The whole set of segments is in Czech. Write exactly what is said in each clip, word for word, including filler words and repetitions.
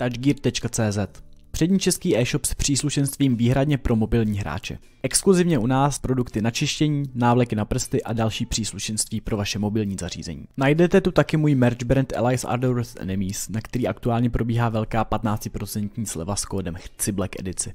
touchgear tečka cé zet. Přední český e-shop s příslušenstvím výhradně pro mobilní hráče. Exkluzivně u nás produkty na čištění, návleky na prsty a další příslušenství pro vaše mobilní zařízení. Najdete tu taky můj merch brand Allies Are The Worst Enemies, na který aktuálně probíhá velká patnáct procent sleva s kódem Chci Black edici.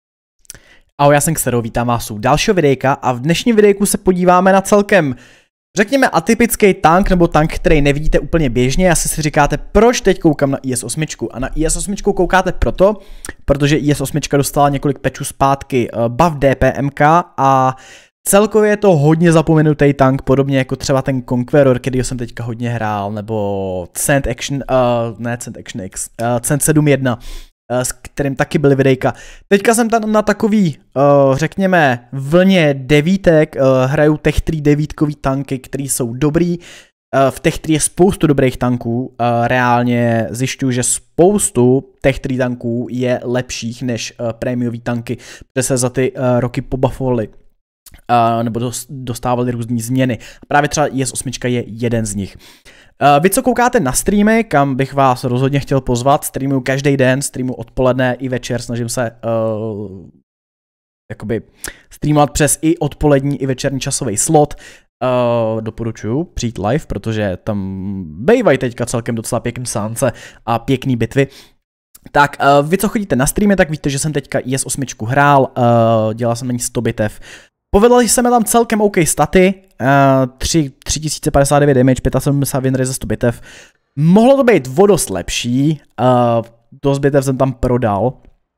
Ahoj, já jsem Xero, vítám vás u dalšího videjka a v dnešním videjku se podíváme na celkem, řekněme, atypický tank, nebo tank, který nevidíte úplně běžně. Asi si říkáte, proč teď koukám na I S osm. A na I S osm koukáte proto, protože I S osm dostala několik patchů zpátky buff D P M K a celkově je to hodně zapomenutý tank, podobně jako třeba ten Conqueror, který jsem teďka hodně hrál, nebo Cent Action, uh, ne Cent Action X, uh, Cent sedm jedna. S kterým taky byly videjka. Teďka jsem tam na takový, uh, řekněme, vlně devítek, uh, hraju Tech tři devítkový tanky, které jsou dobrý. Uh, v Tech tři je spoustu dobrých tanků, uh, reálně zjišťuju, že spoustu Tech tři tanků je lepších než uh, prémiový tanky, které se za ty uh, roky pobuffovali. Uh, nebo dostávali různé změny. Právě třeba I S osm je jeden z nich. Uh, vy, co koukáte na streamy, kam bych vás rozhodně chtěl pozvat, streamuju každý den, streamuju odpoledne i večer, snažím se uh, jakoby streamovat přes i odpolední, i večerní časový slot. Uh, doporučuju přijít live, protože tam bývají teďka celkem docela pěkný sánce a pěkný bitvy. Tak uh, vy, co chodíte na streamy, tak víte, že jsem teďka I S osm hrál, uh, dělal jsem na ní sto bitev. Povedlo se mi tam celkem OK staty, uh, tři tisíce padesát devět damage, sedmdesát pět winry za sto bitev. Mohlo to být o dost lepší, uh, dost bitev jsem tam prodal.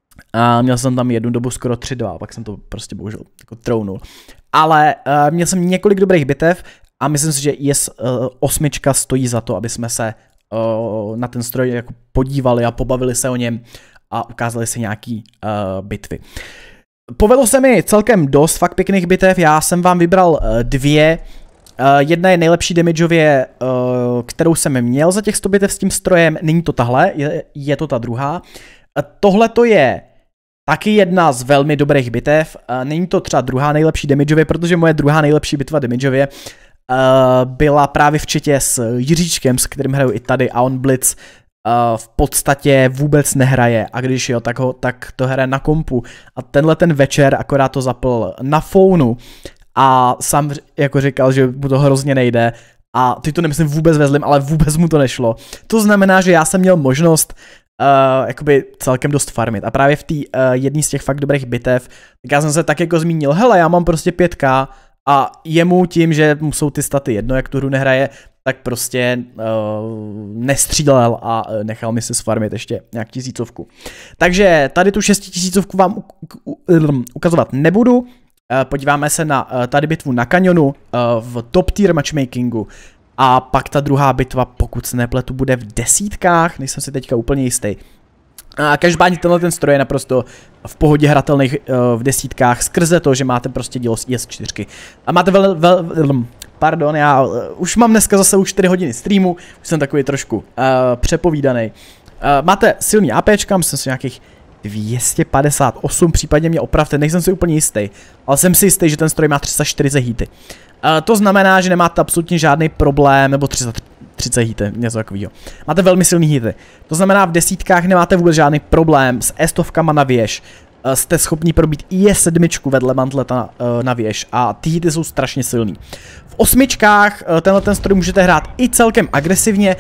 Uh, měl jsem tam jednu dobu skoro tři dva, pak jsem to prostě bohužel jako trounul. Ale uh, měl jsem několik dobrých bitev a myslím si, že I S osm stojí za to, aby jsme se uh, na ten stroj jako podívali a pobavili se o něm a ukázali se nějaký uh, bitvy. Povedlo se mi celkem dost fakt pěkných bitev, já jsem vám vybral uh, dvě. Uh, jedna je nejlepší damageově, uh, kterou jsem měl za těch sto bitev s tím strojem, není to tahle, je, je to ta druhá. Uh, tohle to je taky jedna z velmi dobrých bitev, uh, není to třeba druhá nejlepší damageově, protože moje druhá nejlepší bitva damageově uh, byla právě v chatě s Jiříčkem, s kterým hraju i tady, a on Blitz Uh, v podstatě vůbec nehraje a když jo, tak, ho, tak to hraje na kompu a tenhle ten večer akorát to zapl na phoneu a sám jako říkal, že mu to hrozně nejde a teď to nemyslím vůbec ve zlým, ale vůbec mu to nešlo. To znamená, že já jsem měl možnost uh, jakoby celkem dost farmit a právě v té uh, jedné z těch fakt dobrých bitev, tak já jsem se tak jako zmínil, hele, já mám prostě pět ká a jemu tím, že mu jsou ty staty jedno, jak tu hru nehraje, tak prostě uh, nestřílel a nechal mi se sfarmit ještě nějak tisícovku. Takže tady tu šestitisícovku vám ukazovat nebudu. Uh, podíváme se na uh, tady bitvu na kanionu uh, v top tier matchmakingu. A pak ta druhá bitva, pokud se nepletu, bude v desítkách, nejsem si teďka úplně jistý. A každopádně tenhle ten stroj je naprosto v pohodě hratelný uh, v desítkách skrze to, že máte prostě dílo z I S čtyři. A máte vel, vel, vel pardon, já uh, už mám dneska zase už čtyři hodiny streamu, už jsem takový trošku uh, přepovídaný. Uh, máte silný APčka, myslím si nějakých dvě stě padesát osm, případně mě opravte, nejsem si úplně jistý, ale jsem si jistý, že ten stroj má tři sta čtyřicet hity. Uh, to znamená, že nemáte absolutně žádný problém, nebo tři sta třicet hity, něco takového. Máte velmi silný hity. To znamená, v desítkách nemáte vůbec žádný problém s e-stovkama na věž. Uh, jste schopni probít I S sedm vedle mantleta uh, na věž a ty hity jsou strašně silný. V osmičkách uh, tenhle ten stroj můžete hrát i celkem agresivně.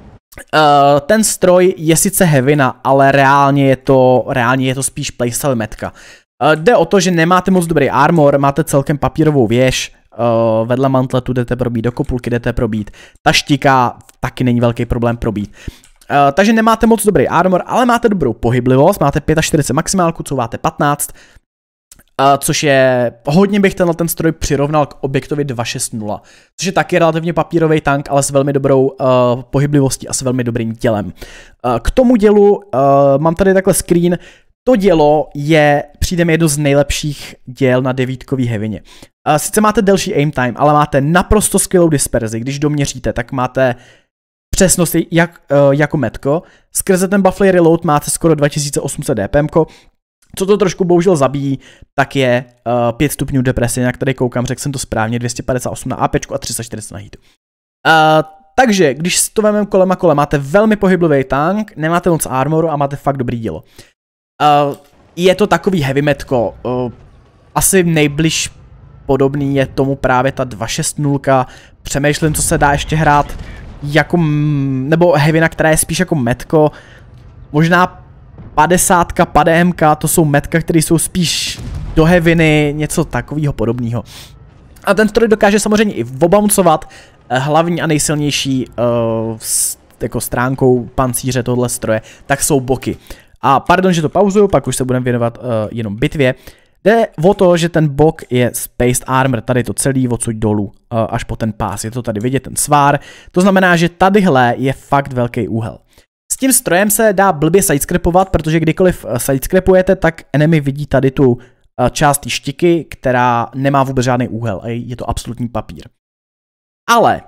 Uh, ten stroj je sice heavina, ale reálně je to, reálně je to spíš playstyle metka. Uh, jde o to, že nemáte moc dobrý armor, máte celkem papírovou věž, uh, vedle mantletu jdete probít, do kopulky jdete probít, ta štika taky není velký problém probít. Uh, takže nemáte moc dobrý armor, ale máte dobrou pohyblivost, máte čtyřicet pět maximálku, couváte patnáct, uh, což je, hodně bych tenhle ten stroj přirovnal k Objektovi dva šest nula, což je taky relativně papírový tank, ale s velmi dobrou uh, pohyblivostí a s velmi dobrým dělem. Uh, k tomu dělu uh, mám tady takhle screen, to dělo je, přijde mi jedno z nejlepších děl na devítkový heavině. Uh, sice máte delší aim time, ale máte naprosto skvělou disperzi, když doměříte, tak máte přesnost jak, uh, jako metko, skrze ten buffly reload máte skoro dva tisíce osm set D P M ko, co to trošku bohužel zabíjí, tak je uh, pět stupňů deprese, jak tady koukám, řekl jsem to správně, dvě stě padesát osm na APčku a tři sta čtyřicet na hitu. Uh, takže, když si to vezmeme kolem a kolem, máte velmi pohyblivý tank, nemáte moc armoru a máte fakt dobrý dílo. Uh, je to takový heavy metko, uh, asi nejbliž podobný je tomu právě ta dva šest nula, přemýšlím, co se dá ještě hrát jako, nebo heavy, která je spíš jako metko, možná padesátka, padémka, to jsou metka, které jsou spíš do heaviny, něco takového podobného. A ten stroj dokáže samozřejmě i obouncovat, hlavní a nejsilnější uh, jako stránkou pancíře tohle stroje, tak jsou boky. A pardon, že to pauzuju, pak už se budeme věnovat uh, jenom bitvě. Jde o to, že ten bok je Spaced Armor, tady to celý odsud dolů, uh, až po ten pás, je to tady vidět, ten svár. To znamená, že tadyhle je fakt velký úhel. S tím strojem se dá blbě sidescrapovat, protože kdykoliv sidescrapujete, tak enemy vidí tady tu uh, část té štiky, která nemá vůbec žádný úhel a je to absolutní papír. Ale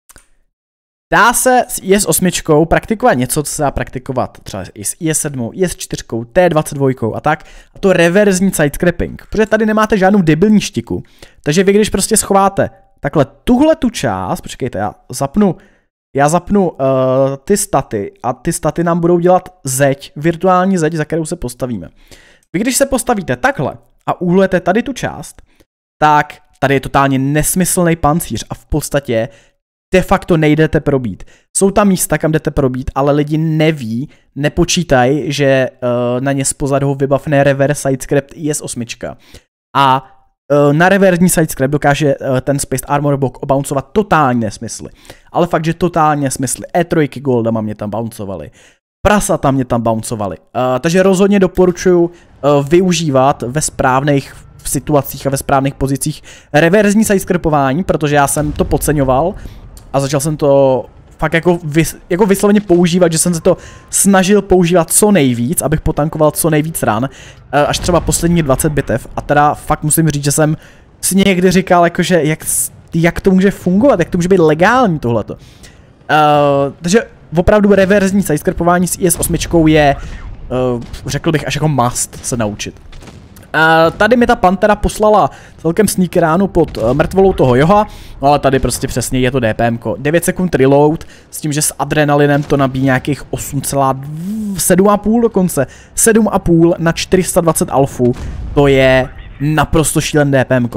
dá se s I S osm praktikovat něco, co se dá praktikovat třeba i s I S sedm, I S čtyři, T dvacet dva a tak, a to reverzní sidescraping, protože tady nemáte žádnou debilní štiku, takže vy když prostě schováte takhle tuhle tu část, počkejte, já zapnu, já zapnu uh, ty staty a ty staty nám budou dělat zeď, virtuální zeď, za kterou se postavíme. Vy když se postavíte takhle a uhlujete tady tu část, tak tady je totálně nesmyslný pancíř a v podstatě de facto nejdete probít. Jsou tam místa, kam jdete probít, ale lidi neví, nepočítají, že uh, na ně zpozadu vybavne reverse sidescrap I S osm. A uh, na reverzní sidescrap dokáže uh, ten Spaced Armor Block obouncovat totální nesmysly. Ale fakt, že totální nesmysly. E tři Goldama mě tam bouncovali. Prasata mě tam bouncovali. Uh, takže rozhodně doporučuji uh, využívat ve správných v situacích a ve správných pozicích reverzní sidescrapování, protože já jsem to podceňoval a začal jsem to fakt jako, vys, jako vysloveně používat, že jsem se to snažil používat co nejvíc, abych potankoval co nejvíc ran, až třeba poslední dvacet bitev. A teda fakt musím říct, že jsem si někdy říkal, jakože jak, jak to může fungovat, jak to může být legální tohleto. Uh, takže opravdu reverzní sidescrapování s I S osm je, uh, řekl bych, až jako must se naučit. Uh, tady mi ta Pantera poslala celkem sneakeránu pod uh, mrtvolou toho Joha, no ale tady prostě přesně je to DPMko. devět sekund reload, s tím, že s adrenalinem to nabíjí nějakých osm celá sedm a půl dokonce. sedm a půl na čtyři sta dvacet alfu, to je naprosto šílen DPMko.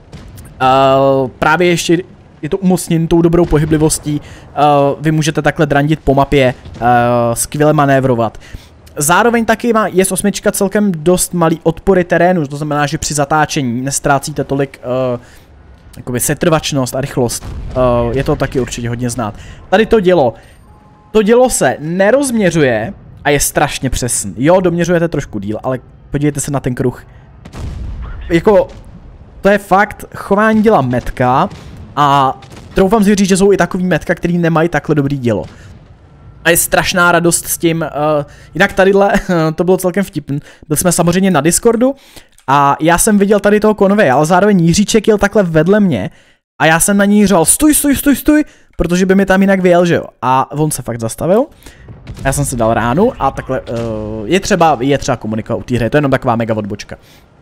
Uh, právě ještě je to umocněn tou dobrou pohyblivostí, uh, vy můžete takhle drandit po mapě, uh, skvěle manévrovat. Zároveň taky má I S osm celkem dost malý odpory terénu, to znamená, že při zatáčení nestrácíte tolik uh, jakoby setrvačnost a rychlost. Uh, je to taky určitě hodně znát. Tady to dělo. To dělo se nerozměřuje a je strašně přesný. Jo, doměřujete trošku díl, ale podívejte se na ten kruh. Jako, to je fakt chování děla metka a troufám si říct, že jsou i takový metka, který nemají takhle dobrý dělo. A je strašná radost s tím, uh, jinak tadyhle, to bylo celkem vtipný, byl jsme samozřejmě na Discordu a já jsem viděl tady toho konvoje, ale zároveň Jiříček jel takhle vedle mě a já jsem na něj řval stůj, stůj, stůj, stůj, protože by mi tam jinak vyjel, že jo. A on se fakt zastavil, já jsem si dal ránu a takhle, uh, je třeba, je třeba komunikovat u té hry, to je jenom taková mega odbočka.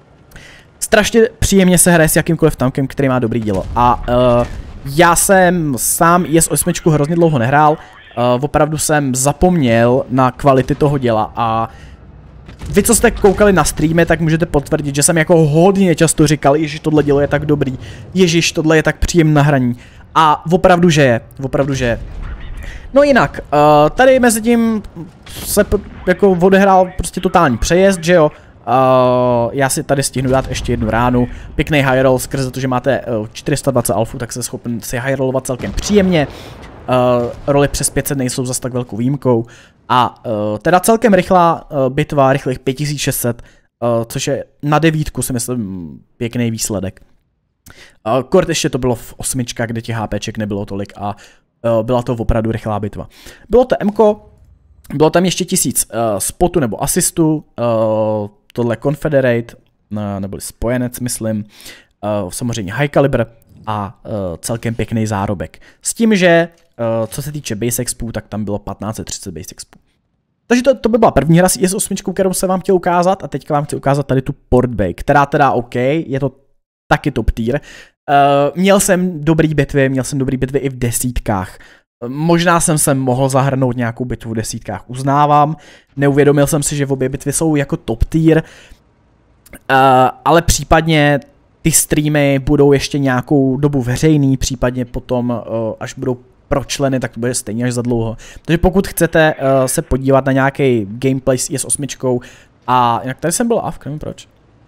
Strašně příjemně se hraje s jakýmkoliv tankem, který má dobrý dělo a uh, já jsem sám I S osm hrozně dlouho nehrál. Uh, opravdu jsem zapomněl na kvality toho děla a vy, co jste koukali na streamy, tak můžete potvrdit, že jsem jako hodně často říkal, ježiš, tohle dělo je tak dobrý, ježiš, tohle je tak příjemné na hraní a opravdu, že je, opravdu, že je. No jinak, uh, tady mezi tím se jako odehrál prostě totální přejezd, že jo. Uh, já si tady stihnu dát ještě jednu ránu, pěkný high roll, skrze to, že máte uh, čtyři sta dvacet alfu, tak se schopen si high rollovat celkem příjemně. Uh, roli přes pět set nejsou zas tak velkou výjimkou a uh, teda celkem rychlá uh, bitva, rychlých pět tisíc šest set, uh, což je na devítku si myslím pěkný výsledek. Uh, kort ještě to bylo v osmičkách, kde těch HPček nebylo tolik a uh, byla to opravdu rychlá bitva. Bylo to Mko, bylo tam ještě tisíc uh, spotu nebo asistů, uh, tohle Confederate, uh, neboli spojenec myslím, uh, samozřejmě high caliber a uh, celkem pěkný zárobek. S tím, že uh, co se týče base expů, tak tam bylo patnáct set třicet base expů. Takže to, to by byla první hra s I S osm, kterou jsem vám chtěl ukázat a teďka vám chci ukázat tady tu Port Bay, která teda OK, je to taky top tier. Uh, měl jsem dobrý bitvy, měl jsem dobrý bitvy i v desítkách. Možná jsem se mohl zahrnout nějakou bitvu v desítkách, uznávám. Neuvědomil jsem si, že obě bitvy jsou jako top tier. Uh, ale případně ty streamy budou ještě nějakou dobu veřejný, případně potom, uh, až budou pro členy, tak to bude stejně až za dlouho. Takže pokud chcete uh, se podívat na nějaký gameplay s I S osm a jinak tady jsem byl off, nevím proč.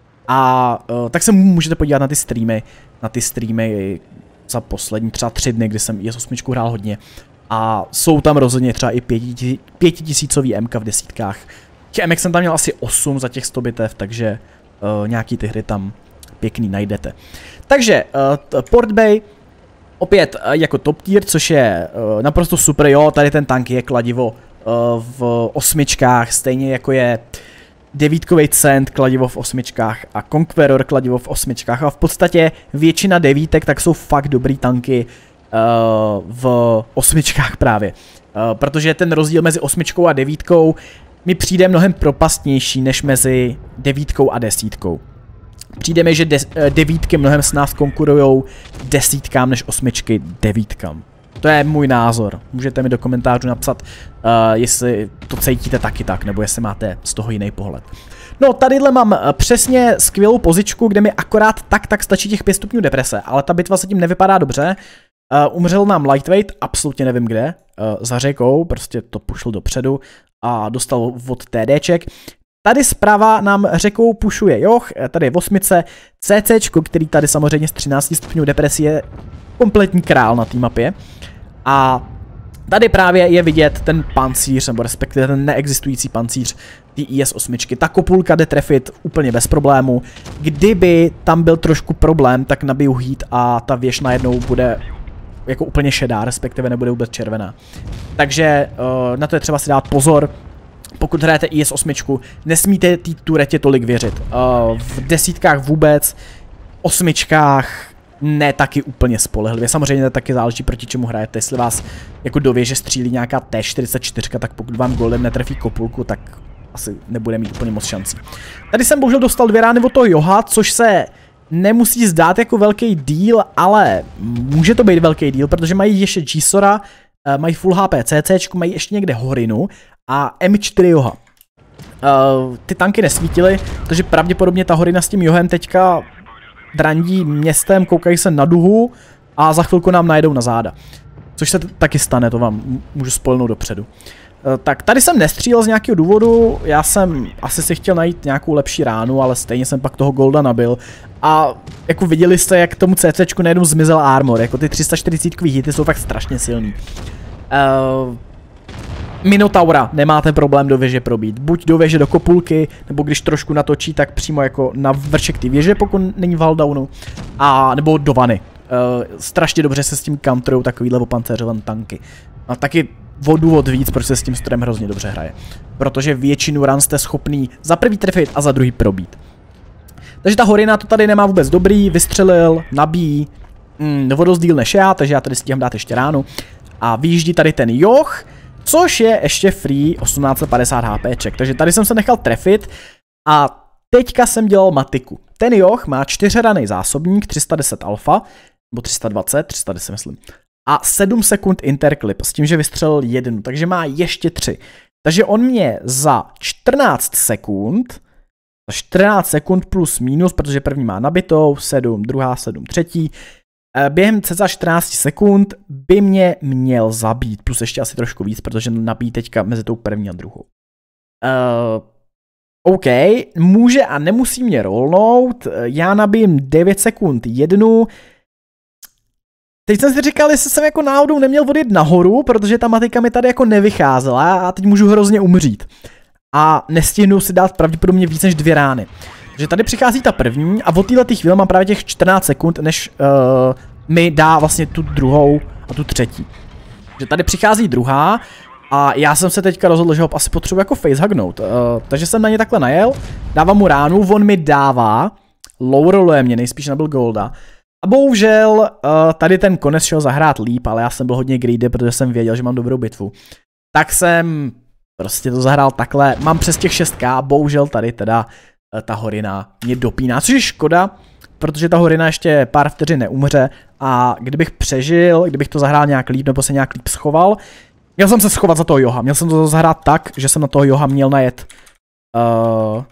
A uh, tak se můžete podívat na ty streamy, na ty streamy za poslední třeba tři dny, kdy jsem I S osm hrál hodně. A jsou tam rozhodně třeba i pětitisícový M K v desítkách. Těch M K jsem tam měl asi osm za těch sto bitev, takže uh, nějaký ty hry tam pěkný najdete. Takže uh, Port Bay opět uh, jako top tier, což je uh, naprosto super, jo, tady ten tank je kladivo uh, v osmičkách, stejně jako je devítkový cent kladivo v osmičkách a Conqueror kladivo v osmičkách a v podstatě většina devítek tak jsou fakt dobrý tanky uh, v osmičkách právě. Uh, protože ten rozdíl mezi osmičkou a devítkou mi přijde mnohem propastnější než mezi devítkou a desítkou. Přijde mi, že de devítky mnohem s nás konkurujou desítkám než osmičky devítkám. To je můj názor. Můžete mi do komentářů napsat, uh, jestli to cítíte taky tak, nebo jestli máte z toho jiný pohled. No, tadyhle mám přesně skvělou pozičku, kde mi akorát tak tak stačí těch pět stupňů deprese, ale ta bitva se tím nevypadá dobře. Uh, umřel nám Lightweight, absolutně nevím kde, uh, za řekou, prostě to pušl dopředu a dostal od TDček. Tady zprava nám řekou pušuje Joch, tady je v osmice, CCčko, který tady samozřejmě z třinácti stupňů depresi je kompletní král na té mapě. A tady právě je vidět ten pancíř, nebo respektive ten neexistující pancíř té I S osm. Ta kopulka jde trefit úplně bez problému. Kdyby tam byl trošku problém, tak nabiju heat a ta věž najednou bude jako úplně šedá, respektive nebude vůbec červená. Takže uh, na to je třeba si dát pozor. Pokud hrajete I S osm, nesmíte té turetě tolik věřit. Uh, v desítkách vůbec, osmičkách ne taky úplně spolehlivě. Samozřejmě taky záleží, proti čemu hrajete. Jestli vás jako do věže střílí nějaká T čtyřicet čtyři, tak pokud vám golem netrefí kopulku, tak asi nebude mít úplně moc šancí. Tady jsem bohužel dostal dvě rány od toho Joha, což se nemusí zdát jako velký deal, ale může to být velký deal, protože mají ještě G-Sora, mají full H P C C, mají ještě někde Horinu a M čtyři Joha. Uh, ty tanky nesvítily, takže pravděpodobně ta Horina s tím Johem teďka drandí městem, koukají se na duhu a za chvilku nám najdou na záda. Což se taky stane, to vám můžu spolnout dopředu. Uh, tak tady jsem nestřílel z nějakého důvodu, já jsem asi si chtěl najít nějakou lepší ránu, ale stejně jsem pak toho golda nabil. A jako viděli jste, jak tomu CCčku najednou zmizel armor, jako ty tři sta čtyřicítkový hity jsou fakt strašně silný. Uh, Minotaura nemáte problém do věže probít, buď do věže do kopulky, nebo když trošku natočí, tak přímo jako na vršek ty věže, pokud není v huldownu, a nebo do vany. Uh, strašně dobře se s tím counterujou takovýhle opanceřované tanky. A taky o důvod víc, proč se s tím strojem hrozně dobře hraje. Protože většinu ran jste schopný za prvý trefit a za druhý probít. Takže ta Horina to tady nemá vůbec dobrý, vystřelil, nabíjí, mm, vodozdíl než já, takže já tady stihám dát ještě ránu. A vyjíždí tady ten Joch, což je ještě free osmnáct set padesát HPček, takže tady jsem se nechal trefit a teďka jsem dělal matiku. Ten Joch má čtyřhraný zásobník, tři sta deset alfa, nebo tři sta dvacet, tři sta deset myslím, a sedm sekund interclip, s tím, že vystřelil jednu, takže má ještě tři. Takže on mě za čtrnáct sekund, za čtrnáct sekund plus minus, protože první má nabitou, sedm, druhá sedm, třetí, během cca čtrnáct sekund by mě měl zabít, plus ještě asi trošku víc, protože nabíjí teďka mezi tou první a druhou. Uh, OK, může a nemusí mě rollnout, já nabijím devět sekund jednu. Teď jsem si říkal, jestli jsem jako náhodou neměl odjet nahoru, protože ta matika mi tady jako nevycházela a teď můžu hrozně umřít. A nestihnu si dát pravděpodobně víc než dvě rány. Takže tady přichází ta první a od této chvíle mám právě těch čtrnáct sekund, než uh, mi dá vlastně tu druhou a tu třetí. Takže tady přichází druhá a já jsem se teďka rozhodl, že ho asi potřebuji jako facehugnout. Uh, takže jsem na ně takhle najel, dávám mu ránu, on mi dává, lowrolluje mě, nejspíš nabil golda. A bohužel uh, tady ten konec šel zahrát líp, ale já jsem byl hodně greedy, protože jsem věděl, že mám dobrou bitvu. Tak jsem prostě to zahrál takhle, mám přes těch šest ká, bohužel tady teda ta Horina mě dopíná, což je škoda, protože ta Horina ještě pár vteřin neumře a kdybych přežil, kdybych to zahrál nějak líp nebo se nějak líp schoval, měl jsem se schovat za toho Joha, měl jsem to zahrát tak, že jsem na toho Joha měl najet. Uh,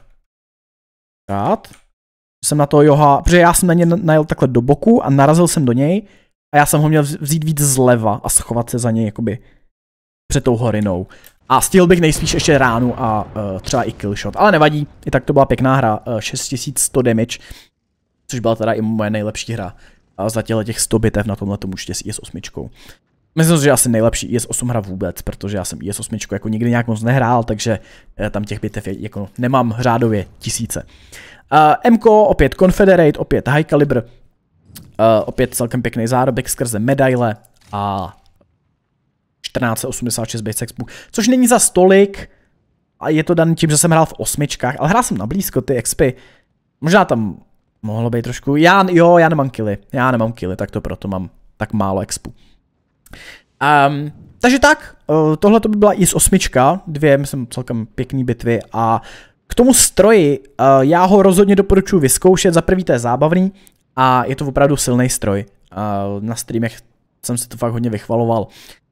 rád. Jsem na toho Joha, protože já jsem na ně najel takhle do boku a narazil jsem do něj a já jsem ho měl vzít víc zleva a schovat se za něj jakoby před tou horinou. A stihl bych nejspíš ještě ránu a uh, třeba i killshot, ale nevadí, i tak to byla pěkná hra, uh, šest tisíc sto damage, což byla teda i moje nejlepší hra uh, za těchto těch sto bitev na tomhle tomu účtě s I S osm. Myslím si, že asi nejlepší I S osm hra vůbec, protože já jsem I S osm jako nikdy nějak moc nehrál, takže uh, tam těch bitev je, jako nemám řádově tisíce. Uh, M K O, opět Confederate, opět High Caliber, uh, opět celkem pěkný zárobek skrze medaile a čtrnáct set osmdesát šest base expu, což není za stolik a je to daný tím, že jsem hrál v osmičkách, ale hrál jsem na blízko ty expy. Možná tam mohlo být trošku, já, jo, já nemám killy, já nemám killy, tak to proto mám tak málo expu. Um, takže tak, uh, tohle to by byla I S osm, dvě, myslím, celkem pěkný bitvy a k tomu stroji, uh, já ho rozhodně doporučuji vyzkoušet, za prvý to je zábavný a je to opravdu silný stroj. Uh, na streamech jsem si to fakt hodně vychvaloval.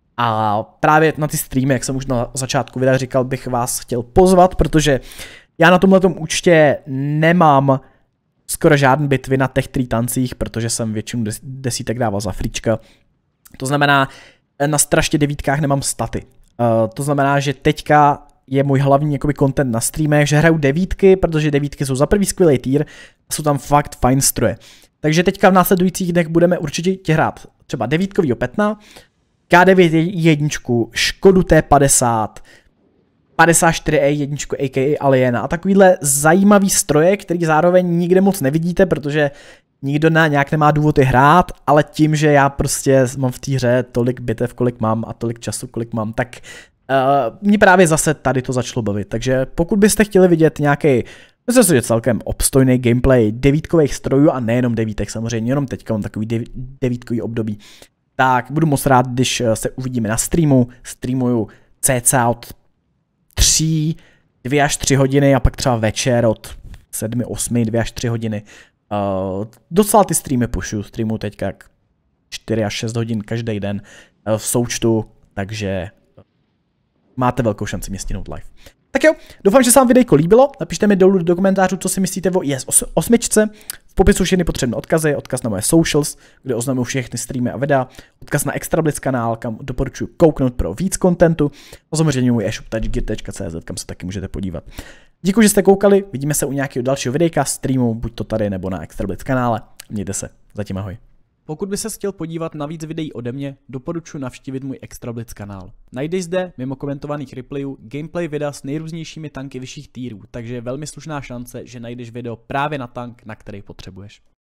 A právě na ty streamy, jak jsem už na začátku videa říkal, bych vás chtěl pozvat, protože já na tomhletom účtě nemám skoro žádné bitvy na těch třech tancích, protože jsem většinu des desítek dával za frička. To znamená, na strašně devítkách nemám staty. Uh, to znamená, že teďka je můj hlavní jakoby content na streamech, že hraju devítky, protože devítky jsou za prvý skvělý tier a jsou tam fakt fajn stroje. Takže teďka v následujících dnech budeme určitě hrát třeba devítkovýho Petna, K devět jedna, Škodu T padesát, padesát čtyři A jedna, a k a Aliena a takovýhle zajímavý stroje, který zároveň nikde moc nevidíte, protože nikdo na nějak nemá důvod je hrát, ale tím, že já prostě mám v té hře tolik bitev, kolik mám a tolik času, kolik mám, tak uh, mě právě zase tady to začalo bavit. Takže pokud byste chtěli vidět nějaký, myslím si, že celkem obstojný gameplay devítkových strojů a nejenom devítek samozřejmě, jenom teďka mám takový dev, devítkový období, tak budu moc rád, když se uvidíme na streamu. Streamuju cca od tří, dvě až tři hodiny a pak třeba večer od sedmi, osmi, dvě až tři hodiny. Uh, docela ty streamy pušu, streamuju teďka jak čtyři až šest hodin každý den uh, v součtu, takže máte velkou šanci mě stihnout live. Tak jo, doufám, že se vám videjko líbilo, napište mi dolů do komentářů, co si myslíte o I S osm. V popisu všechny potřebné odkazy, odkaz na moje socials, kde oznamuju všechny streamy a videa, odkaz na ExtraBlitz kanál, kam doporučuji kouknout pro víc kontentu, a samozřejmě můj e-shop touchgear tečka cé zet, kam se taky můžete podívat. Děkuji, že jste koukali, vidíme se u nějakého dalšího videjka, streamu, buď to tady nebo na ExtraBlitz kanále. Mějte se, zatím ahoj. Pokud by se chtěl podívat na víc videí ode mě, doporučuji navštívit můj ExtraBlitz kanál. Najdeš zde, mimo komentovaných replayů, gameplay videa s nejrůznějšími tanky vyšších tírů, takže je velmi slušná šance, že najdeš video právě na tank, na který potřebuješ.